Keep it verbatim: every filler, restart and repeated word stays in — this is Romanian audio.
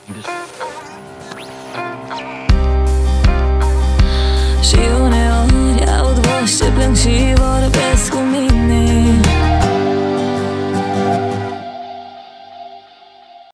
Și uneori aud voci ce plâng și vorbesc